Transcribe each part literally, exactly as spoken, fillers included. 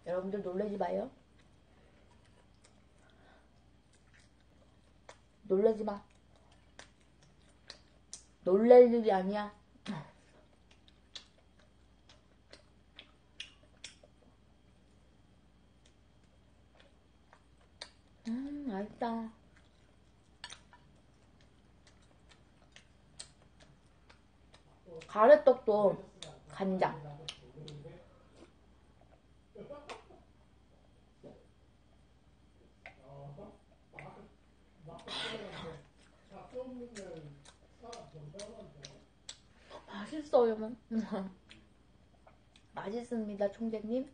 여러분들 놀라지 마요. 놀라지 마. 놀랄 일이 아니야. 음, 맛있다. 가래떡도 간장. 맛있어요. 맛있습니다, 총재님.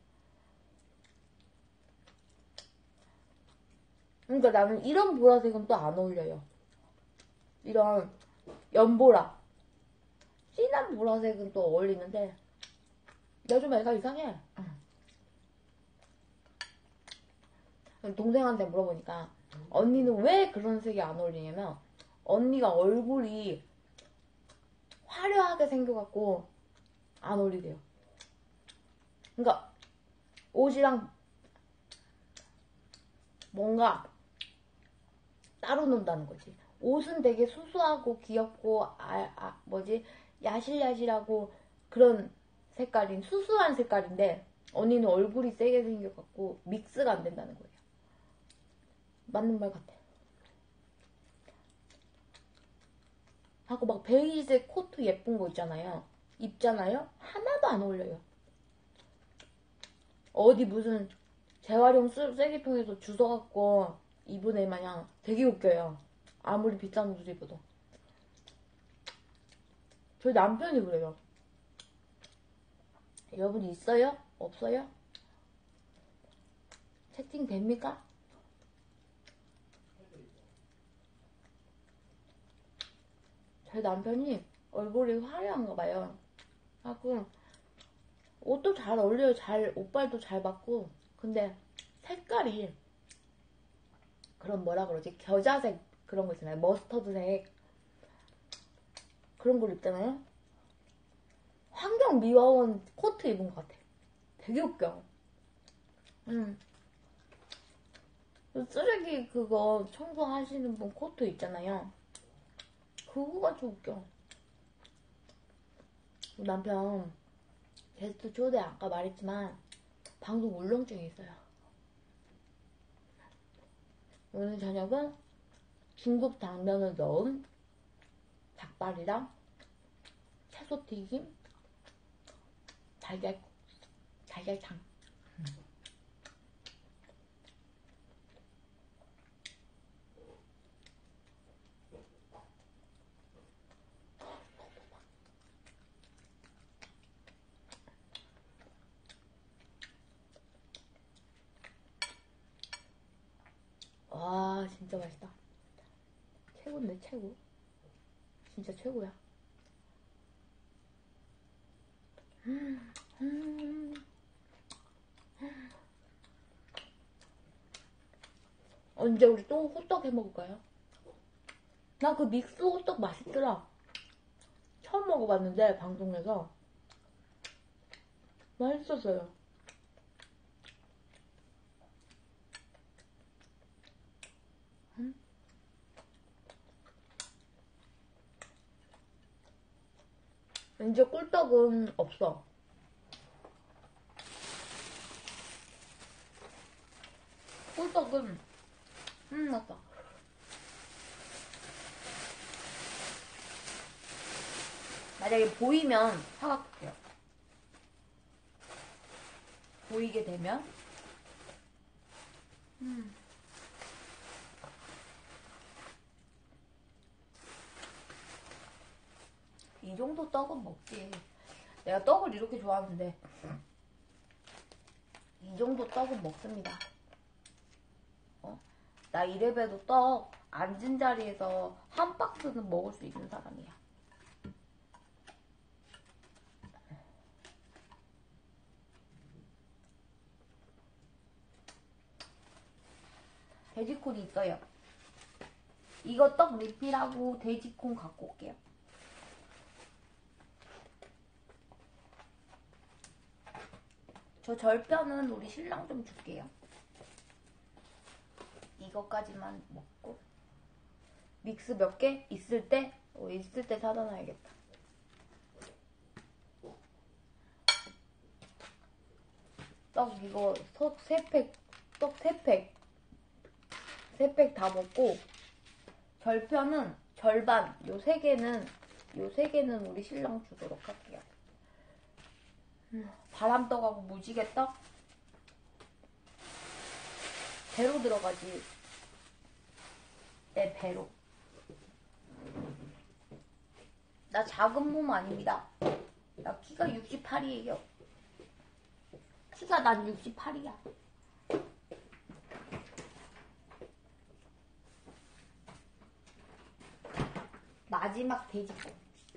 그러니까 나는 이런 보라색은 또 안 어울려요. 이런 연보라, 진한 보라색은 또 어울리는데 요즘 애가 이상해. 동생한테 물어보니까 언니는 왜 그런 색이 안 어울리냐면 언니가 얼굴이 화려하게 생겨갖고 안 어울리대요. 그러니까 옷이랑 뭔가 따로 논다는 거지. 옷은 되게 수수하고 귀엽고 아, 아 뭐지 야실야실하고 그런 색깔인 수수한 색깔인데 언니는 얼굴이 세게 생겨갖고 믹스가 안 된다는 거예요. 맞는 말 같아. 하고 막 베이지색 코트 예쁜 거 있잖아요. 입잖아요. 하나도 안 어울려요. 어디 무슨 재활용 쓰레기통에서 주워갖고 입은 애 마냥 되게 웃겨요. 아무리 비싼 옷을 입어도. 저희 남편이 그래요. 여러분 있어요? 없어요? 채팅 됩니까? 저희 남편이 얼굴이 화려한가 봐요. 하고 옷도 잘 어울려요. 잘 옷빨도 잘 받고. 근데 색깔이 그런 뭐라 그러지? 겨자색 그런 거 있잖아요. 머스터드색 그런 걸 입잖아요. 환경미화원 코트 입은 것 같아. 되게 웃겨. 음. 쓰레기 그거 청소하시는 분 코트 있잖아요. 그거가 좀 웃겨. 남편 게스트 초대 아까 말했지만 방송 울렁증이 있어요. 오늘 저녁은 중국 당면을 넣은 닭발이랑 채소튀김, 달걀, 달걀탕. 와, 진짜 맛있다. 최고인데, 최고. 진짜 최고야. 음, 음. 언제 우리 또 호떡 해 먹을까요? 나 그 믹스 호떡 맛있더라. 처음 먹어봤는데 방송에서 맛있었어요. 음? 왠지 꿀떡은 없어. 꿀떡은 음 맞다. 만약에 보이면 사갈게요. 보이게 되면 음. 이 정도 떡은 먹지. 내가 떡을 이렇게 좋아하는데 이 정도 떡은 먹습니다. 어? 나 이래봬도 떡 앉은 자리에서 한 박스는 먹을 수 있는 사람이야. 돼지콘이 있어요. 이거 떡 리필하고 돼지콘 갖고 올게요. 저 절편은 우리 신랑 좀 줄게요. 이거까지만 먹고 믹스 몇 개 있을 때 어, 있을 때 사다 놔야겠다. 떡 이거 석 세 팩, 떡 세 팩, 세 팩 다 먹고 절편은 절반, 요 세 개는 요 세 개는 우리 신랑 주도록 할게요. 음, 바람떡하고 무지개떡 배로 들어가지. 내 배로. 나 작은 몸 아닙니다. 나 키가 육십팔이에요. 키가 난 육십팔이야. 마지막 돼지고.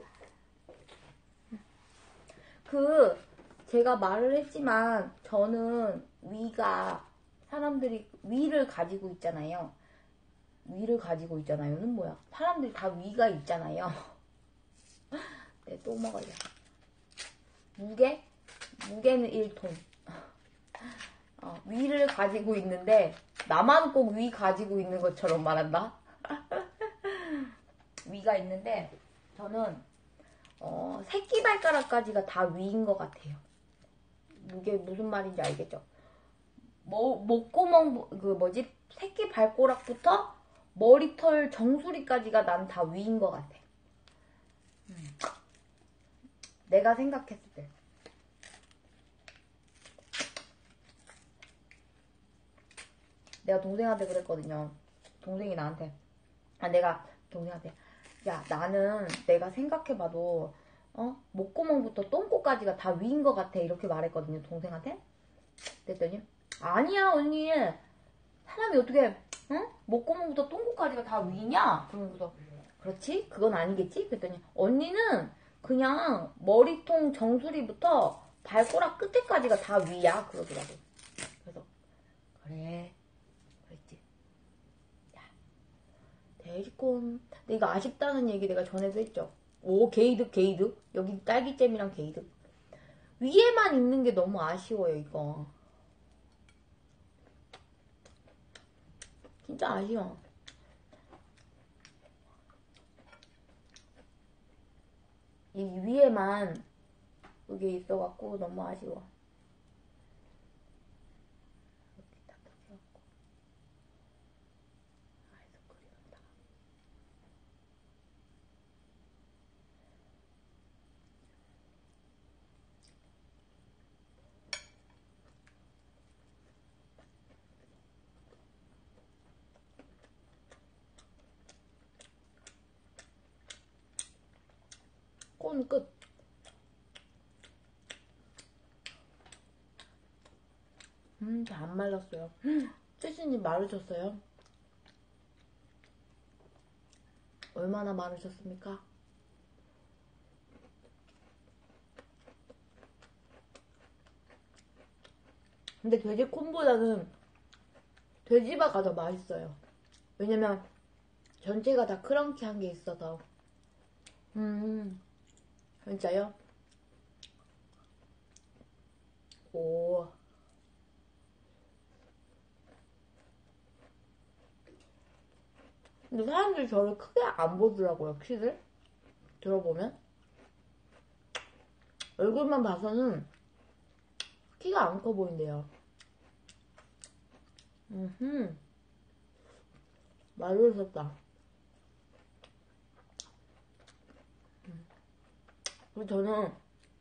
그 제가 말을 했지만 저는 위가 사람들이 위를 가지고 있잖아요. 위를 가지고 있잖아요는 뭐야? 사람들이 다 위가 있잖아요. 네, 또 먹어요. 무게? 무게는 일 톤. 어, 위를 가지고 있는데 나만 꼭 위 가지고 있는 것처럼 말한다. 위가 있는데 저는 어, 새끼발가락까지가 다 위인 것 같아요. 이게 무슨 말인지 알겠죠? 뭐, 목구멍, 그 뭐지? 새끼발가락부터 머리털 정수리까지가 난 다 위인 것 같아. 음. 내가 생각했을 때. 내가 동생한테 그랬거든요. 동생이 나한테. 아, 내가 동생한테. 야, 나는 내가 생각해봐도, 어? 목구멍부터 똥꼬까지가 다 위인 것 같아. 이렇게 말했거든요. 동생한테. 그랬더니, 아니야, 언니. 사람이 어떻게, 응? 목구멍부터 똥꼬까지가 다 위냐? 그러면서, 그렇지? 그건 아니겠지? 그랬더니, 언니는 그냥 머리통 정수리부터 발가락 끝에까지가 다 위야. 그러더라고. 그래서, 그래. 그랬지. 야, 돼지콘. 근데 이거 아쉽다는 얘기 내가 전에도 했죠. 오, 게이득, 게이득. 여기 딸기잼이랑 게이득. 위에만 있는 게 너무 아쉬워요, 이거. 진짜 아쉬워. 이 위에만 여기 있어갖고 너무 아쉬워. 이렇게 다 터져갖고. 아이스크림은 다. 콘 끝. 음, 다 안 말랐어요. 쯔신님 마르셨어요? 얼마나 마르셨습니까? 근데 돼지콘보다는 돼지바가 더 맛있어요. 왜냐면 전체가 다 크런키한 게 있어서. 음, 진짜요? 오. 근데 사람들이 저를 크게 안 보더라고요, 키를. 들어보면. 얼굴만 봐서는 키가 안 커 보인대요. 음흠. 맛있었다. 음. 그리고 저는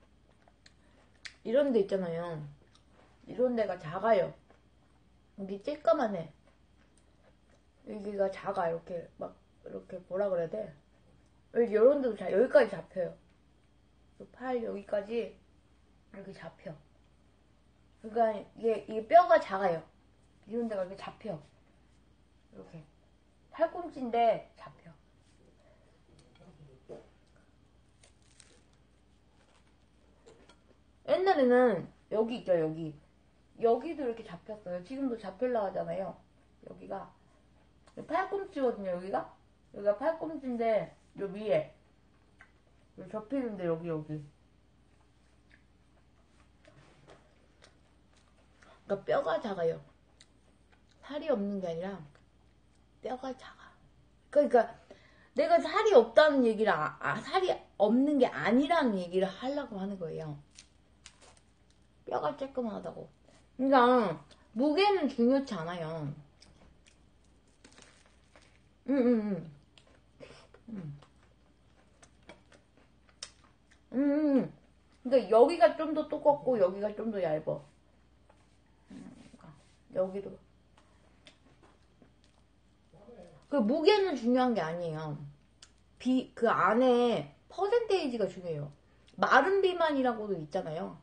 이런 데 있잖아요. 이런 데가 작아요. 여기 쬐까만해. 여기가 작아. 이렇게 막 이렇게 뭐라 그래야 돼? 여기 이런 데도 자, 여기까지 잡혀요. 팔 여기까지 이렇게 잡혀. 그러니까 이게, 이게 뼈가 작아요. 이런 데가 이렇게 잡혀. 이렇게 팔꿈치인데 잡혀. 옛날에는 여기 있죠, 여기. 여기도 이렇게 잡혔어요. 지금도 잡힐라 하잖아요. 여기가 팔꿈치거든요. 여기가 여기가 팔꿈치인데 요 위에 요 접히는데 여기 여기 그러니까 뼈가 작아요. 살이 없는 게 아니라 뼈가 작아. 그러니까 내가 살이 없다는 얘기를 아, 아, 살이 없는 게 아니라는 얘기를 하려고 하는 거예요. 뼈가 쬐끔하다고. 그러니까 무게는 중요치 않아요. 응응응. 응. 응. 그러니까 여기가 좀 더 두껍고 여기가 좀 더 얇아. 그러니까 여기도. 그 무게는 중요한 게 아니에요. 비, 그 안에 퍼센테이지가 중요해요. 마른 비만이라고도 있잖아요.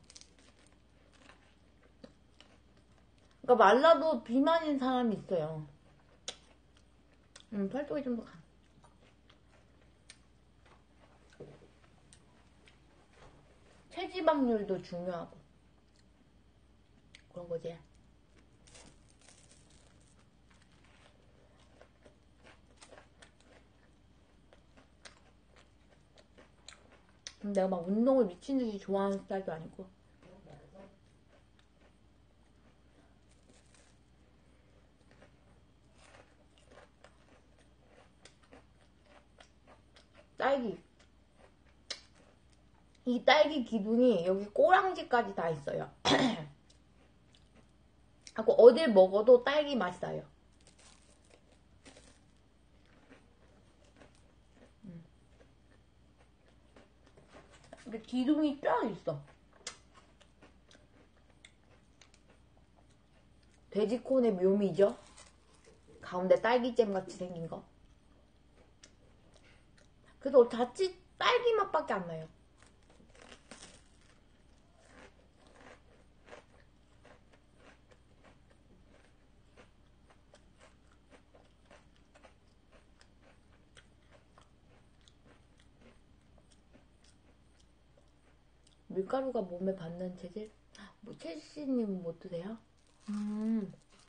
그러니까 말라도 비만인 사람이 있어요. 음, 팔뚝이 좀 더 가. 체지방률도 중요하고 그런 거지. 내가 막 운동을 미친듯이 좋아하는 스타일도 아니고. 딸기. 이 딸기 기둥이 여기 꼬랑지까지 다 있어요. 하고 어딜 먹어도 딸기 맛이 나요. 이게 기둥이 쫙 있어. 돼지콘의 묘미죠. 가운데 딸기잼 같이 생긴 거. 그래서 자칫 딸기 맛밖에 안 나요. 밀가루가 몸에 받는 체질? 뭐 채씨님은 못 드세요? 음.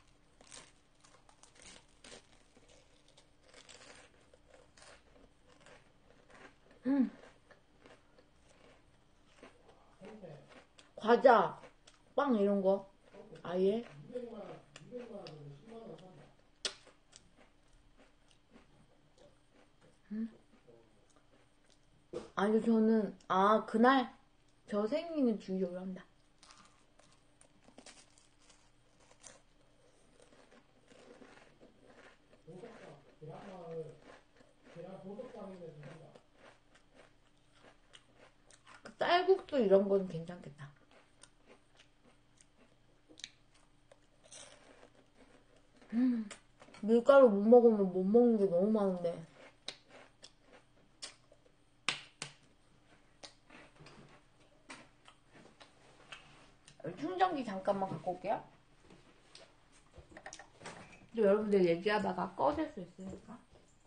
음. 과자, 빵 이런 거 아예? 음? 아니 저는 아 그날 저 생일은 주기적으로 합니다. 그 쌀국수 이런 건 괜찮겠다. 음, 밀가루 못 먹으면 못 먹는 게 너무 많은데. 충전기 잠깐만 갖고 올게요. 또 여러분들 얘기하다가 꺼질 수 있으니까.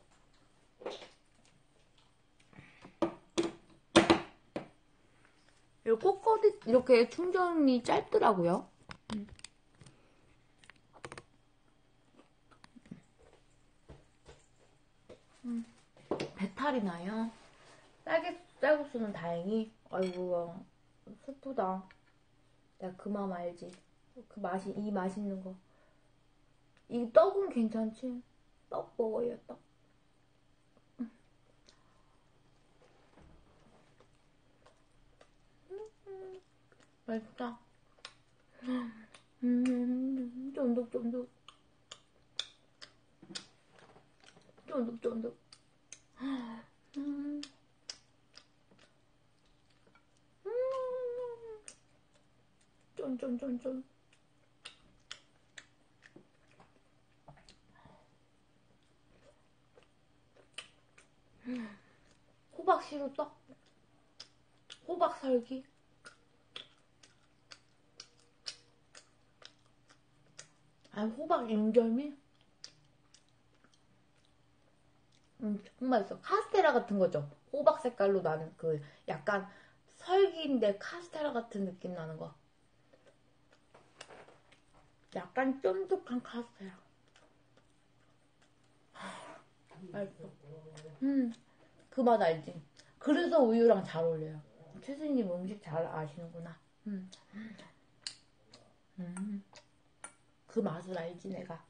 이 꽃거리 이렇게 충전이 짧더라고요. 음. 음. 배탈이 나요. 딸기 쌀국수는 다행히. 아이고 슬프다. 내가 그 마음 알지. 그 맛이 이 맛있는 거. 이 떡은 괜찮지? 떡 먹어요 떡. 음. 음. 맛있다. 음, 쫀득쫀득. 쫀득쫀득. 음, 음, 쫀쫀쫀쫀. 호박 시루떡? 호박 설기? 아니, 호박 인절미? 음, 정말 맛있어. 카스테라 같은 거죠. 호박 색깔로 나는 그 약간 설기인데 카스테라 같은 느낌 나는 거. 약간 쫀득한 카스테라. 맛있어. 음, 그 맛 알지? 그래서 우유랑 잘 어울려요. 최수님 음식 잘 아시는구나. 음. 음. 그 맛을 알지 내가.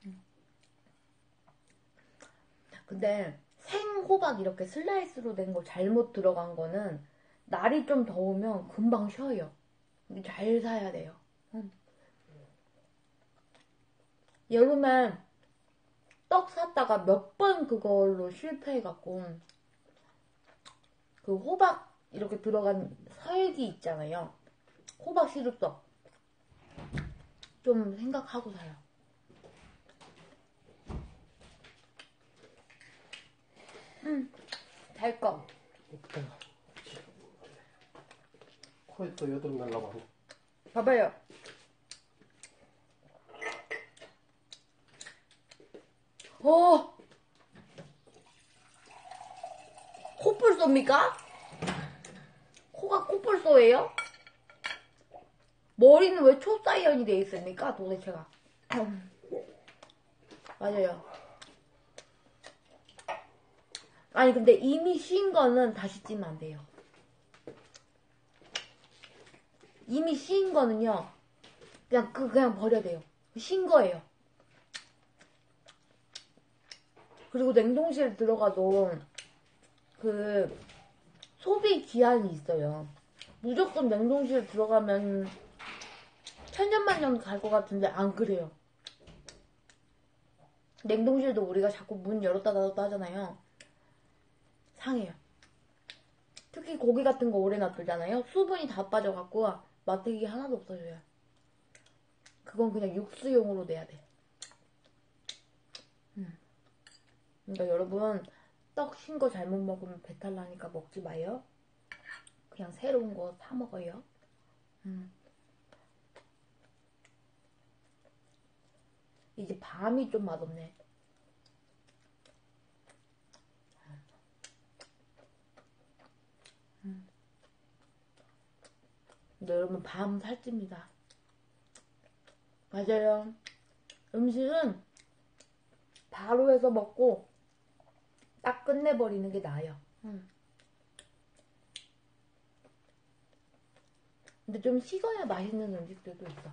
근데 생호박 이렇게 슬라이스로 된 거 잘못 들어간 거는 날이 좀 더우면 금방 쉬어요. 잘 사야 돼요. 응. 여름에 떡 샀다가 몇 번 그걸로 실패해갖고 그 호박 이렇게 들어간 설기 있잖아요. 호박 시루떡 좀 생각하고 사요. 응, 잘 거. 코에 또 여드름 날라고 하네. 봐봐요. 오! 코뿔소입니까? 코가 코뿔소예요? 머리는 왜 초사이언이 돼 있습니까? 도대체가. 맞아요. 아니 근데 이미 쉰 거는 다시 찌면 안 돼요. 이미 쉰 거는요 그냥 그 그냥 버려야 돼요. 쉰 거예요. 그리고 냉동실에 들어가도 그 소비 기한이 있어요. 무조건 냉동실에 들어가면 천년만년 갈 것 같은데 안 그래요. 냉동실도 우리가 자꾸 문 열었다 닫았다 하잖아요. 상해요. 특히 고기 같은 거 오래 놔두잖아요. 수분이 다 빠져갖고 맛대기 하나도 없어져요. 그건 그냥 육수용으로 내야 돼. 음. 그러니까 여러분 떡 신 거 잘못 먹으면 배탈 나니까 먹지 마요. 그냥 새로운 거 사 먹어요. 음. 이제 밤이 좀 맛없네. 음. 근데 여러분 밤 살찝니다. 맞아요. 음식은 바로 해서 먹고 딱 끝내버리는 게 나아요. 음. 근데 좀 식어야 맛있는 음식들도 있어.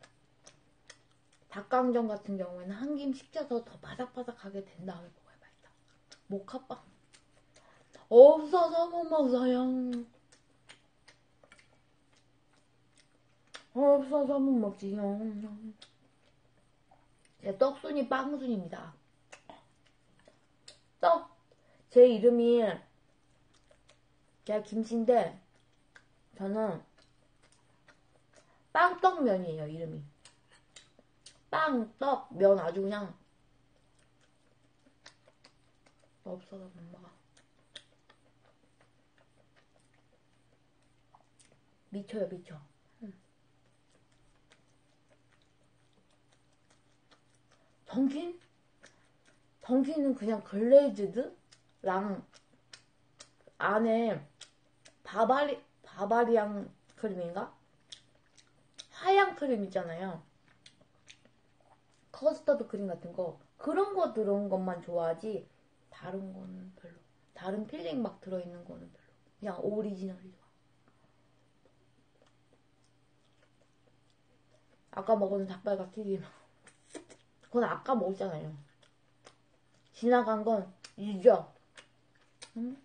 닭강정 같은 경우에는 한 김 식혀서 더 바삭바삭하게 된 다음에 먹어야 맛있다. 모카빵 없어서 못 먹어요. 없어서 못 먹지요. 제 떡순이 빵순입니다. 떡 제 이름이 제가 김치인데 저는 빵떡면이에요. 이름이 빵, 떡, 면 아주 그냥 없어서 못 먹어. 미쳐요 미쳐. 응. 던킨? 던킨은 그냥 글레이즈드랑 안에 바바리, 바바리안 크림인가? 하얀 크림 있잖아요. 커스터드 크림 같은 거 그런 거 들어온 것만 좋아하지 다른 거는 별로. 다른 필링 막 들어있는 거는 별로. 그냥 오리지널이 좋아. 아까 먹은 닭발과 튀김 그건 아까 먹었잖아요. 지나간 건 잊어. 응?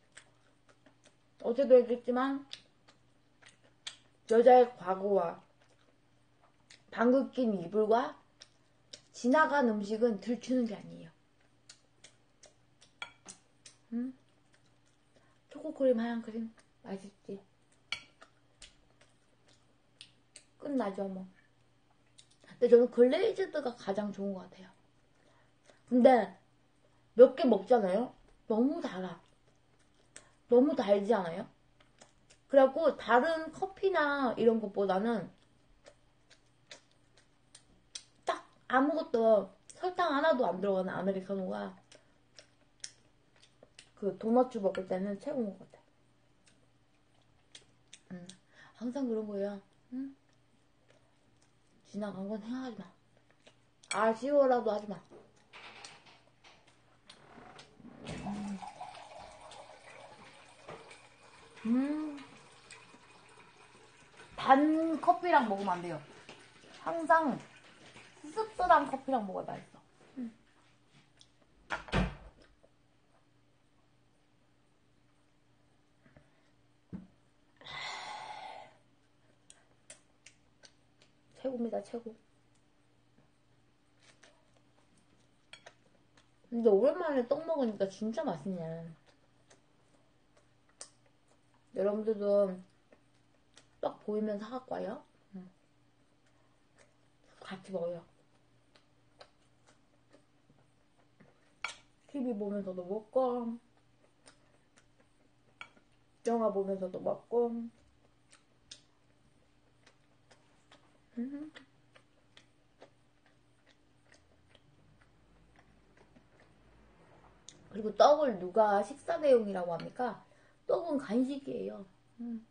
어제도 얘기했지만 여자의 과거와 방귀 낀 이불과 지나간 음식은 들추는 게 아니에요. 응? 초코크림, 하얀 크림 맛있지? 끝나죠 뭐. 근데 저는 글레이즈드가 가장 좋은 것 같아요. 근데 몇 개 먹잖아요? 너무 달아. 너무 달지 않아요? 그래갖고 다른 커피나 이런 것보다는 딱 아무것도 설탕 하나도 안 들어가는 아메리카노가 그 도넛 먹을 때는 최고인 것 같아. 음, 항상 그런 거예요. 응? 지나간 건 생각하지 마. 아쉬워라도 하지 마. 음. 음. 단 커피랑 먹으면 안 돼요. 항상 씁쓸한 커피랑 먹어야 맛있어. 음. 최고입니다, 최고. 근데 오랜만에 떡 먹으니까 진짜 맛있네. 여러분들도 떡 보이면 사갖고 와요. 응. 같이 먹어요. 티비 보면서도 먹고, 영화 보면서도 먹고. 음. 그리고 떡을 누가 식사 대용이라고 합니까? 떡은 간식이에요. 음.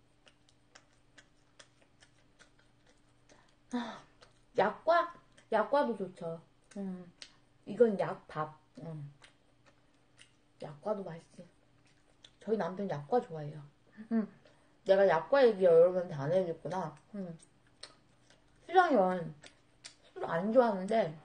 아, 약과? 약과도 좋죠. 음. 이건 약밥. 음. 약과도 맛있지. 저희 남편 약과 좋아해요. 음. 내가 약과 얘기 여러분한테 안 해야겠구나. 음. 수정이는 술 안 좋아하는데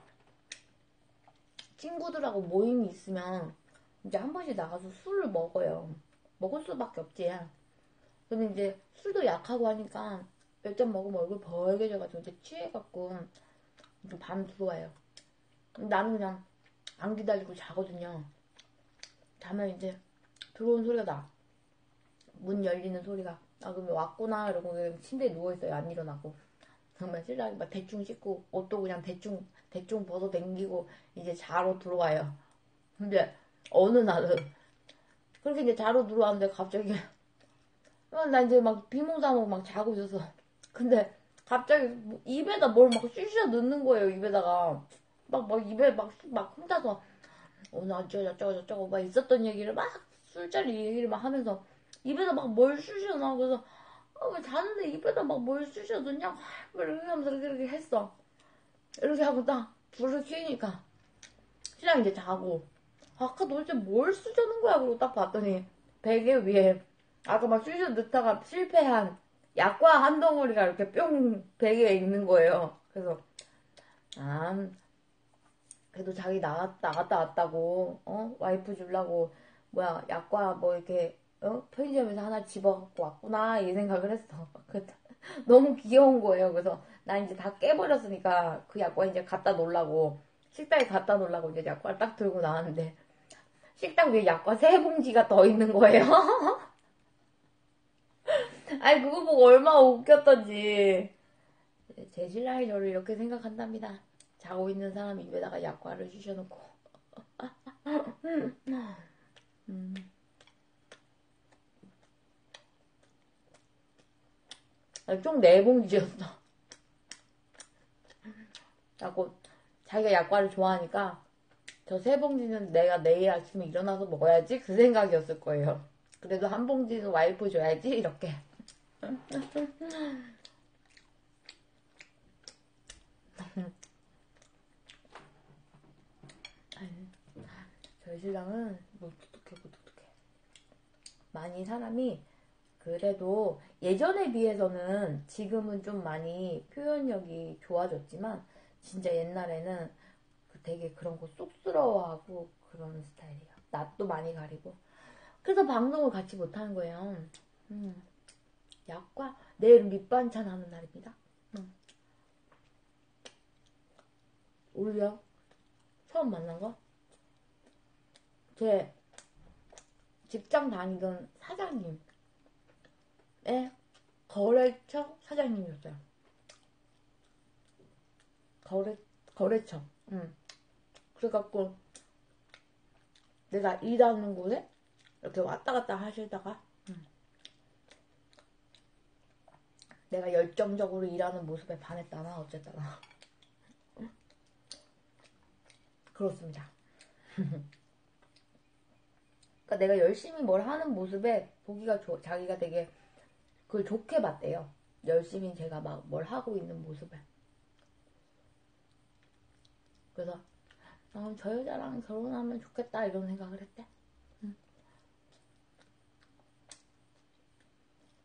친구들하고 모임이 있으면 이제 한 번씩 나가서 술을 먹어요. 먹을 수밖에 없지. 근데 이제 술도 약하고 하니까 몇 잔 먹으면 얼굴 벌개져가지고 이제 취해갖고 밤 들어와요. 나는 그냥 안 기다리고 자거든요. 자면 이제 들어온 소리가 나. 문 열리는 소리가. 아, 그러면 왔구나. 이러고 그냥 침대에 누워있어요. 안 일어나고. 정말 신랑이 막 대충 씻고 옷도 그냥 대충 대충 벗어 댕기고 이제 자러 들어와요. 근데 어느 날은 그렇게 이제 자러 들어왔는데 갑자기 나 이제 막 비몽사몽 막 자고 있어서 근데 갑자기 뭐 입에다 뭘 막 쑤셔 넣는 거예요. 입에다가 막 막 입에 막 막 혼자서 오늘 어쩌고 저쩌고 저쩌고 막 있었던 얘기를 막 술자리 얘기를 막 하면서 입에다 막 뭘 쑤셔 넣어. 그래서 어, 왜 자는데 입에다 막 뭘 쑤셔 넣냐고 이렇게 하면서 이렇게, 이렇게 했어. 이렇게 하고 딱 불을 켜니까 신랑이 이제 자고 아까 도대체 뭘 쑤셔 넣은 거야. 그러고 딱 봤더니 베개 위에 아까 막 쑤셔 넣다가 실패한 약과 한 덩어리가 이렇게 뿅 베개에 있는 거예요. 그래서 아 그래도 자기 나갔, 나갔다 왔다고 어 와이프 주려고 뭐야 약과 뭐 이렇게 어 편의점에서 하나 집어갖고 왔구나 이 생각을 했어. 너무 귀여운 거예요. 그래서 난 이제 다 깨버렸으니까 그 약과 이제 갖다 놓으려고 식당에 갖다 놓으려고 이제 약과를 딱 들고 나왔는데 식당 위에 약과 세 봉지가 더 있는 거예요. 아니 그거 보고 얼마나 웃겼던지. 제 신랑이 저를 이렇게 생각한답니다. 자고 있는 사람 입에다가 약과를 쑤셔놓고. 음. 총 네 봉지였어. 자꾸 자기가 약과를 좋아하니까 저 세 봉지는 내가 내일 아침에 일어나서 먹어야지 그 생각이었을 거예요. 그래도 한 봉지는 와이프 줘야지 이렇게. 저희 신랑은 무뚝뚝해 무뚝뚝해. 많이 사람이 그래도 예전에 비해서는 지금은 좀 많이 표현력이 좋아졌지만 진짜 옛날에는 되게 그런 거 쑥스러워하고 그런 스타일이에요. 낯도 많이 가리고. 그래서 방송을 같이 못하는 거예요. 음. 약과 내일 밑반찬 하는 날입니다. 음. 우리요? 처음 만난 거? 제 직장 다니던 사장님의 거래처 사장님이었어요. 거래, 거래처. 음. 그래갖고 내가 일하는 곳에 이렇게 왔다 갔다 하시다가 음. 내가 열정적으로 일하는 모습에 반했다나 어쨌다나 그렇습니다. 그러니까 내가 열심히 뭘 하는 모습에 보기가 좋, 자기가 되게 그걸 좋게 봤대요. 열심히 제가 막 뭘 하고 있는 모습에. 그래서 어, 저 여자랑 결혼하면 좋겠다 이런 생각을 했대. 응.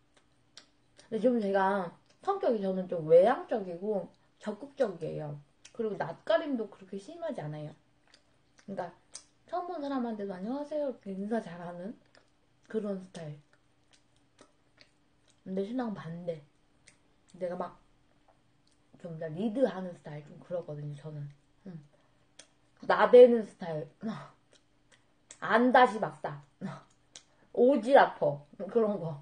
근데 좀 제가 성격이 저는 좀 외향적이고 적극적이에요. 그리고 낯가림도 그렇게 심하지 않아요. 그러니까 처음 본 사람한테도 안녕하세요 이렇게 인사 잘하는 그런 스타일. 근데 신랑 반대. 내가 막 좀 더 리드하는 스타일 좀 그러거든요. 저는 응. 나대는 스타일. 안다시 박사. 오지라퍼 그런 거.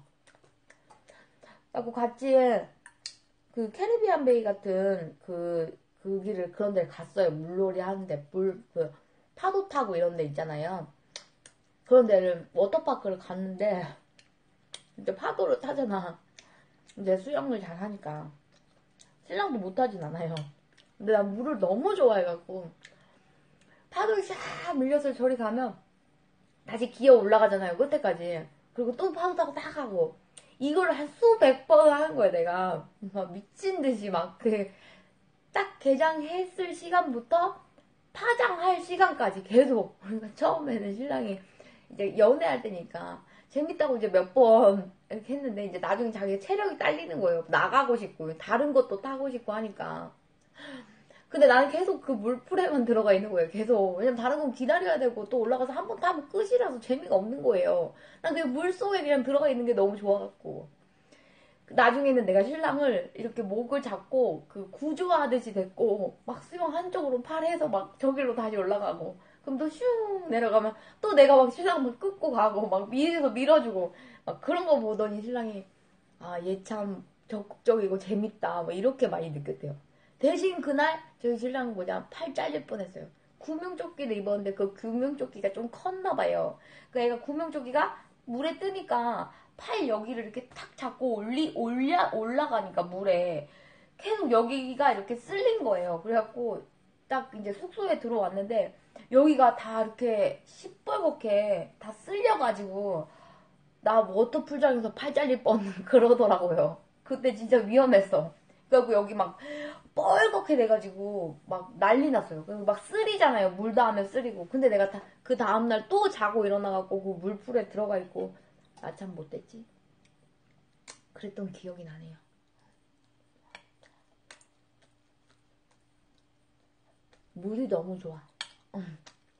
하고 같이 그 캐리비안 베이 같은 그, 그 길을 그런 데를 갔어요. 물놀이 하는데 물, 그 파도 타고 이런 데 있잖아요. 그런 데를 워터파크를 갔는데 이제 파도를 타잖아. 이제 수영을 잘 하니까 신랑도 못하진 않아요. 근데 난 물을 너무 좋아해갖고 파도에 샥 밀려서 저리 가면 다시 기어 올라가잖아요. 끝에까지. 그리고 또 파도 타고 딱 하고 이걸 한 수백 번 하는 거야 내가. 막 미친 듯이 막 그 딱 개장했을 시간부터 파장할 시간까지 계속. 그러니까 처음에는 신랑이 이제 연애할 때니까 재밌다고 이제 몇 번 이렇게 했는데 이제 나중에 자기 체력이 딸리는 거예요. 나가고 싶고 다른 것도 타고 싶고 하니까. 근데 나는 계속 그 물풀에만 들어가 있는 거예요. 계속. 왜냐면 다른 건 기다려야 되고 또 올라가서 한 번 타면 끝이라서 재미가 없는 거예요. 난 그냥 물속에 그냥 들어가 있는 게 너무 좋아갖고. 나중에는 내가 신랑을 이렇게 목을 잡고 그 구조하듯이 됐고 막 수영 한쪽으로 팔해서 막 저길로 다시 올라가고 그럼 또 슝 내려가면 또 내가 막 신랑 막 끌고 가고 막 위에서 밀어주고 막 그런 거 보더니 신랑이 아 얘 참 적극적이고 재밌다 뭐 이렇게 많이 느꼈대요. 대신 그날 저희 신랑은 뭐냐 팔 잘릴 뻔했어요. 구명조끼를 입었는데 그 구명조끼가 좀 컸나 봐요. 그 애가 구명조끼가 물에 뜨니까 팔 여기를 이렇게 탁 잡고 올리 올려 올라가니까 물에 계속 여기가 이렇게 쓸린 거예요. 그래갖고 딱 이제 숙소에 들어왔는데 여기가 다 이렇게 시뻘겋게 다 쓸려가지고 나 워터풀장에서 팔 잘릴 뻔 그러더라고요. 그때 진짜 위험했어. 그래갖고 여기 막 뻘겋게 돼가지고 막 난리 났어요. 그리고 막 쓰리잖아요. 물 닿으면 쓰리고. 근데 내가 다, 그 다음날 또 자고 일어나갖고 그 물풀에 들어가 있고 나 참 못됐지. 그랬던 기억이 나네요. 물이 너무 좋아. 응.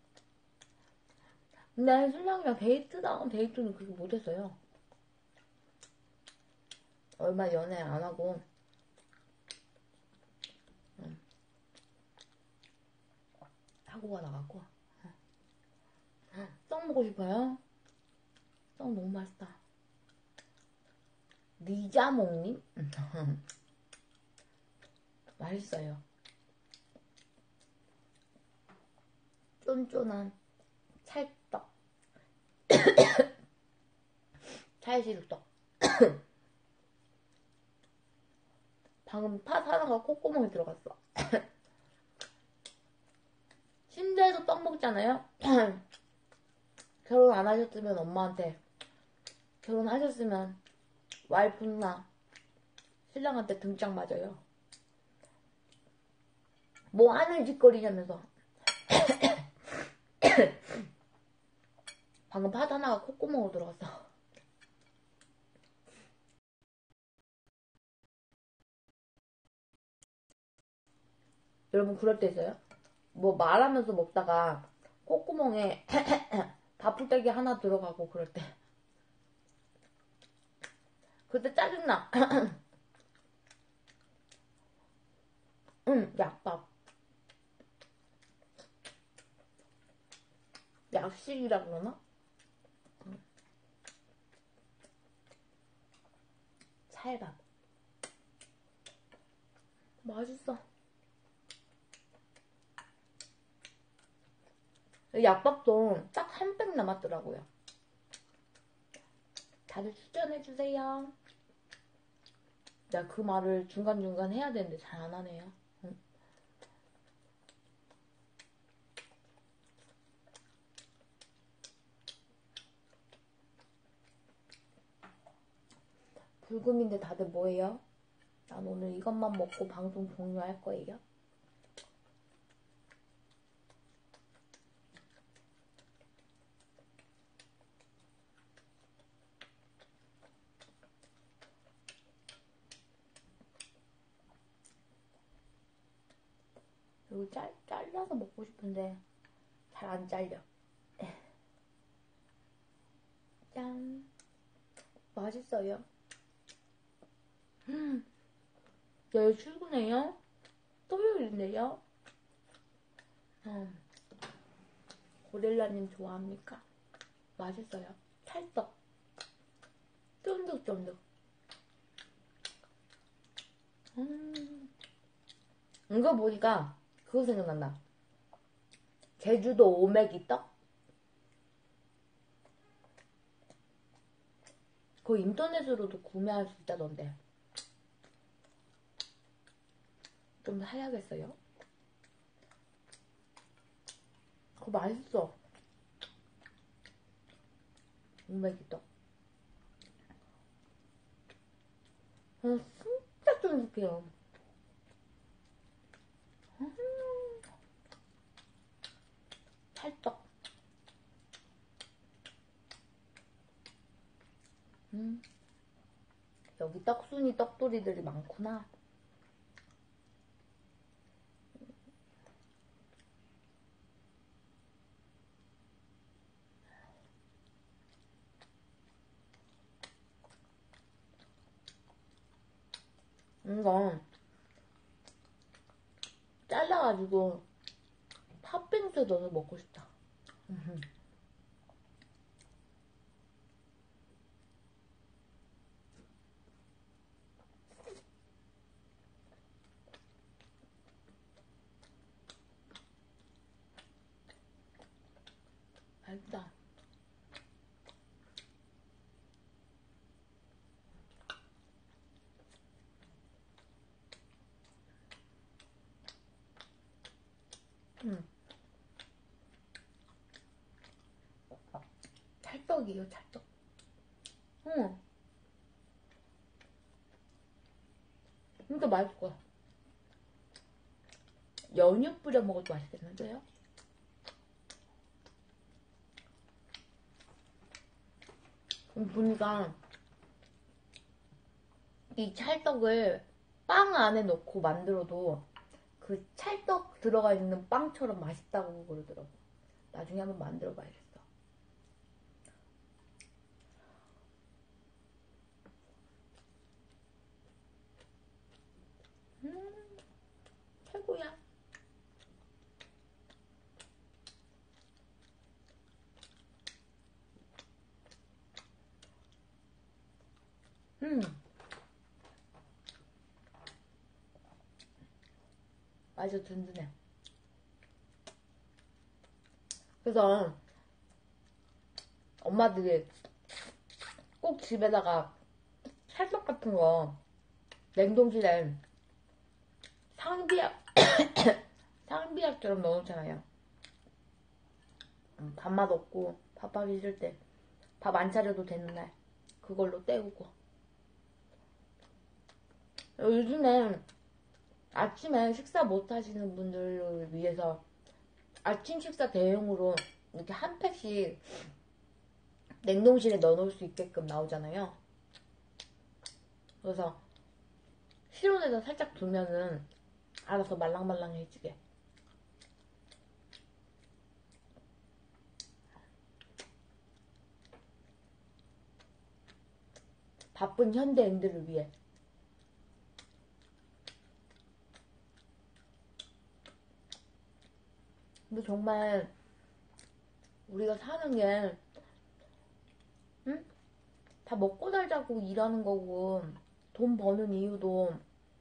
근데 신랑이랑 데이트 나온 데이트는 그렇게 못했어요. 얼마 연애 안 하고 응. 사고가 나갖고 떡 먹고 싶어요? 떡 너무 맛있다. 리자몽님? 맛있어요. 쫀쫀한 찰떡. 찰시루떡. 방금 팥 하나가 콧구멍에 들어갔어. 침대에서 떡 먹잖아요? 결혼 안 하셨으면 엄마한테, 결혼하셨으면 와이프나 신랑한테 등짝 맞아요. 뭐 하는 짓거리냐면서. 방금 팥 하나가 콧구멍으로 들어갔어. 여러분 그럴 때 있어요? 뭐 말하면서 먹다가 콧구멍에 바풀떼기 하나 들어가고 그럴 때. 그때 짜증나. 응, 약밥. 약식이라 그러나? 응. 찰밥. 맛있어. 약밥도 딱 한 팩 남았더라고요. 다들 추천해주세요. 내가 그 말을 중간중간 해야 되는데 잘 안 하네요. 응. 불금인데 다들 뭐해요? 난 오늘 이것만 먹고 방송 종료할 거예요. 이거 잘, 잘라서 먹고 싶은데 잘 안 잘려. 짠. 맛있어요. 음. 내일 출근해요? 토요일인데요? 음. 고릴라님 좋아합니까? 맛있어요. 찰떡. 쫀득쫀득. 음. 이거 보니까 그거 생각난다. 제주도 오메기 떡? 그거 인터넷으로도 구매할 수 있다던데. 좀 사야겠어요? 그거 맛있어. 오메기 떡. 음, 진짜 쫀득해요. 음. 찰떡. 음. 여기 떡순이 떡돌이들이 많구나. 이건 잘라가지고 팥빙수에 넣어서 먹고 싶다. 음흠. 맛있다. 음. 찰떡이에요, 찰떡. 응. 진짜 맛있을 거야. 연유 뿌려 먹어도 맛있겠는데요? 보니까 이 찰떡을 빵 안에 넣고 만들어도 그 찰떡 들어가 있는 빵처럼 맛있다고 그러더라고. 나중에 한번 만들어 봐야겠어. 음, 최고야. 음, 아주 든든해. 그래서 엄마들이 꼭 집에다가 찰떡 같은 거 냉동실에 상비약, 상비약처럼 넣어놓잖아요. 음, 밥맛 없고 밥하기 싫을 때 밥 안 차려도 되는 날 그걸로 때우고. 요즘에 아침에 식사 못 하시는 분들을 위해서 아침 식사 대용으로 이렇게 한 팩씩 냉동실에 넣어놓을 수 있게끔 나오잖아요. 그래서 실온에다 살짝 두면은 알아서 말랑말랑해지게. 바쁜 현대인들을 위해. 근데 정말 우리가 사는 게 응? 다 먹고 살자고 일하는 거고 돈 버는 이유도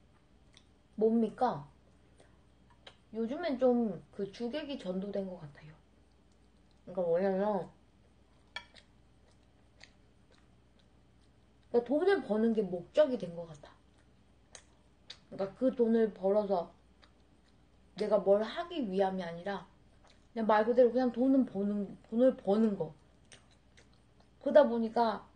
뭡니까? 요즘엔 좀 그 주객이 전도된 것 같아요. 그러니까 뭐냐면 그러니까 돈을 버는 게 목적이 된 것 같아. 그러니까 그 돈을 벌어서 내가 뭘 하기 위함이 아니라 그냥 말 그대로 그냥 돈은 버는, 돈을 버는 거. 그러다 보니까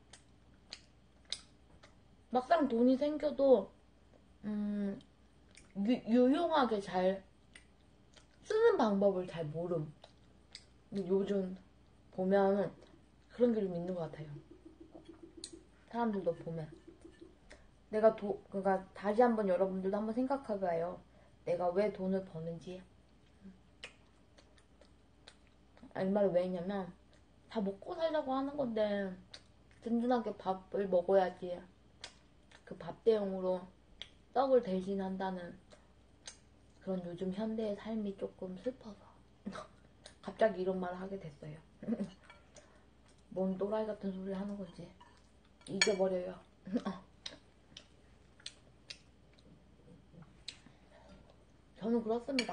막상 돈이 생겨도 음, 유, 유용하게 잘 쓰는 방법을 잘 모름. 근데 요즘 보면 그런 게 좀 있는 것 같아요. 사람들도 보면 내가 도, 그러니까 다시 한번 여러분들도 한번 생각해봐요. 내가 왜 돈을 버는지. 아, 이 말을 왜 했냐면 다 먹고 살자고 하는 건데 든든하게 밥을 먹어야지. 그 밥 대용으로 떡을 대신한다는 그런 요즘 현대의 삶이 조금 슬퍼서 갑자기 이런 말을 하게 됐어요. 뭔 또라이 같은 소리를 하는 거지. 잊어버려요. 저는 그렇습니다.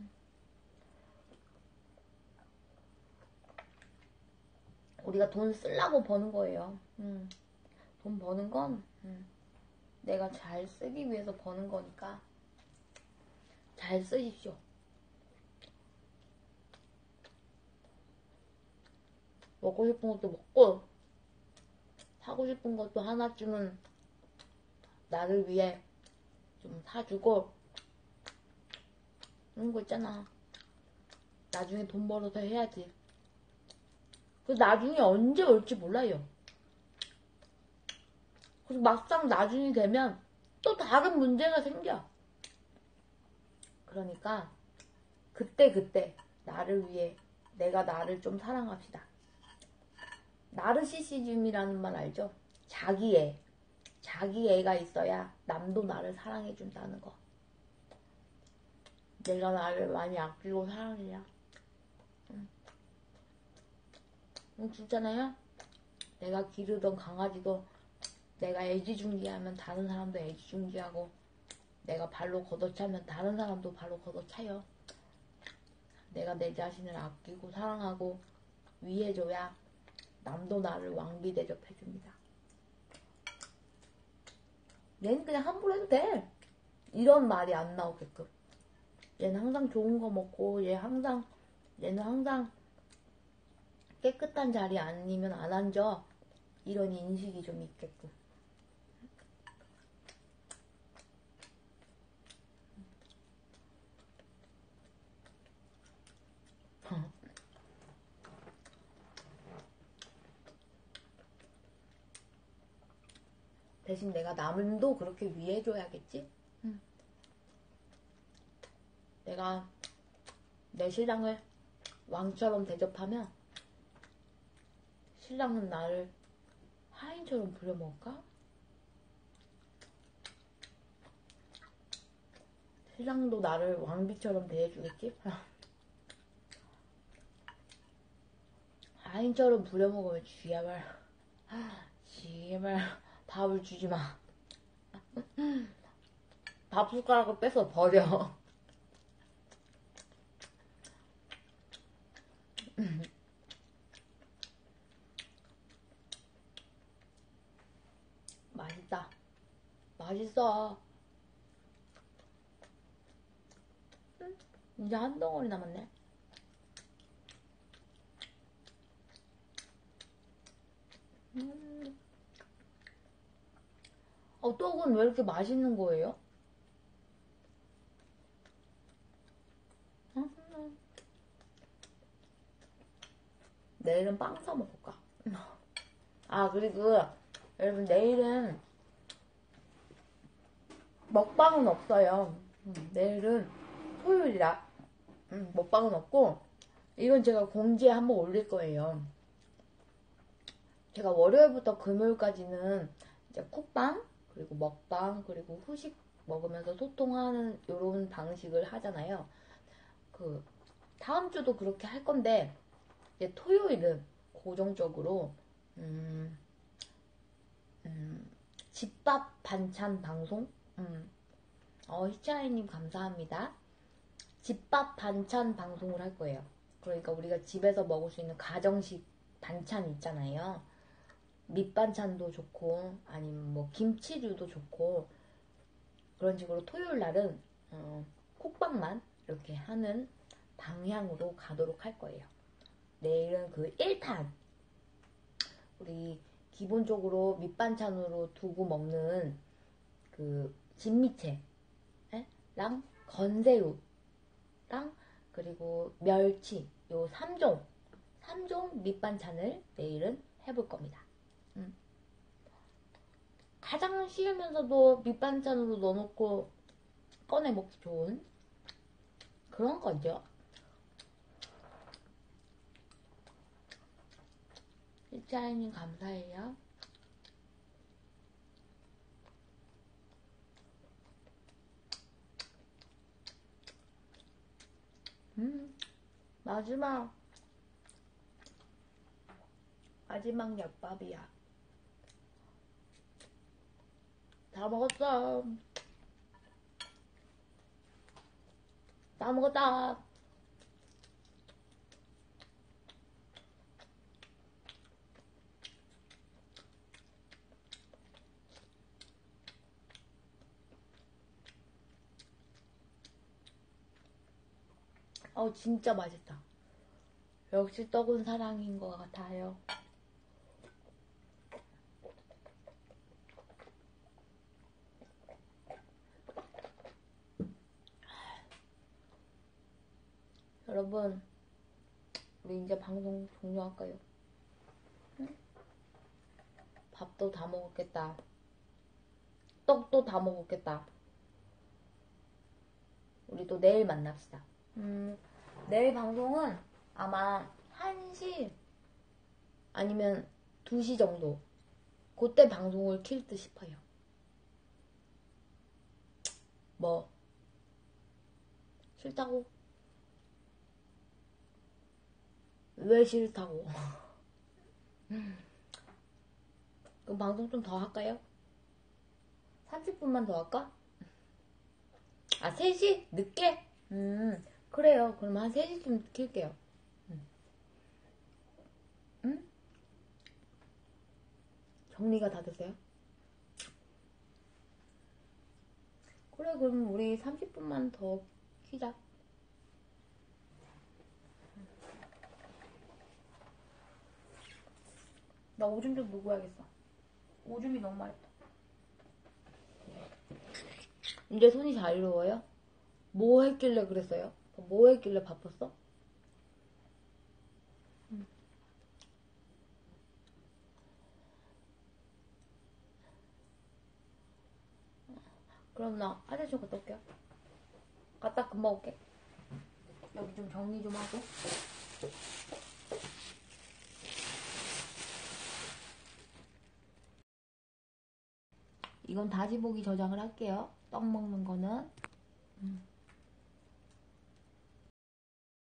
우리가 돈 쓰려고 버는 거예요. 음. 돈 버는 건 음. 내가 잘 쓰기 위해서 버는 거니까 잘 쓰십시오. 먹고 싶은 것도 먹고 사고 싶은 것도 하나쯤은 나를 위해 좀 사주고 그런 거 있잖아. 나중에 돈 벌어서 해야지. 그 나중에 언제 올지 몰라요. 그리고 막상 나중이 되면 또 다른 문제가 생겨. 그러니까 그때 그때 나를 위해 내가 나를 좀 사랑합시다. 나르시시즘이라는 말 알죠? 자기애. 자기애가 있어야 남도 나를 사랑해준다는 거. 내가 나를 많이 아끼고 사랑해야. 응. 응, 진짜나요? 내가 기르던 강아지도 내가 애지중지하면 다른 사람도 애지중지하고 내가 발로 걷어차면 다른 사람도 발로 걷어차요. 내가 내 자신을 아끼고 사랑하고 위해줘야 남도 나를 왕비 대접해줍니다. 얘는 그냥 함부로 해도 돼. 이런 말이 안 나오게끔. 얘는 항상 좋은 거 먹고 얘 항상 얘는 항상 깨끗한 자리 아니면 안 앉아. 이런 인식이 좀 있게끔. 대신 내가 남도 그렇게 위해줘야겠지? 응. 내가 내 신랑을 왕처럼 대접하면 신랑은 나를 하인처럼 부려먹을까? 신랑도 나를 왕비처럼 대해주겠지? 하인처럼 부려먹으면 쥐야말 제발 밥을 주지마. 밥 숟가락을 뺏어 버려. 맛있다. 맛있어. 응? 이제 한 덩어리 남았네. 음. 어, 떡은 왜 이렇게 맛있는 거예요? 음. 내일은 빵 사 먹을까? 아, 그리고 여러분 내일은 먹방은 없어요. 음, 내일은 토요일이라 음, 먹방은 없고 이건 제가 공지에 한번 올릴 거예요. 제가 월요일부터 금요일까지는 이제 쿡방 그리고 먹방 그리고 후식 먹으면서 소통하는 이런 방식을 하잖아요. 그 다음 주도 그렇게 할 건데 이제 토요일은 고정적으로 음, 음, 집밥 반찬 방송 음, 어, 히차이님 감사합니다. 집밥 반찬 방송을 할 거예요. 그러니까 우리가 집에서 먹을 수 있는 가정식 반찬 있잖아요. 밑반찬도 좋고 아니면 뭐 김치류도 좋고 그런 식으로 토요일 날은 어, 콕밥만 이렇게 하는 방향으로 가도록 할 거예요. 내일은 그 일 탄 우리 기본적으로 밑반찬으로 두고 먹는 그 진미채랑 건새우랑 그리고 멸치 요 삼 종 삼 종 밑반찬을 내일은 해볼 겁니다. 음. 가장 쉬우면서도 밑반찬으로 넣어놓고 꺼내 먹기 좋은 그런 거죠. 묵차라님 감사해요. 음, 마지막 마지막 엿밥이야. 다 먹었어. 다 먹었다. 어, 진짜 맛있다. 역시 떡은 사랑인 것 같아요. 여러분, 우리 이제 방송 종료할까요? 응? 밥도 다 먹었겠다. 떡도 다 먹었겠다. 우리 또 내일 만납시다. 음, 내일 방송은 아마 한 시 아니면 두 시 정도 그때 방송을 킬 듯 싶어요. 뭐 싫다고? 왜 싫다고? 그럼 방송 좀 더 할까요? 삼십 분만 더 할까? 아, 세 시? 늦게? 음, 그래요. 그럼 한 세 시쯤 킬게요. 음. 응? 정리가 다 됐어요? 그래, 그럼 우리 삼십 분만 더 키자. 나 오줌 좀 누구 야겠어. 오줌이 너무 마렵다. 이제 손이 자유로워요? 뭐 했길래 그랬어요? 뭐 했길래 바빴어? 음. 그럼 나 화장실 좀 갔다 올게요. 갔다 금방 올게. 여기 좀 정리 좀 하고. 이건 다시 보기 저장을 할게요. 떡 먹는 거는. 음.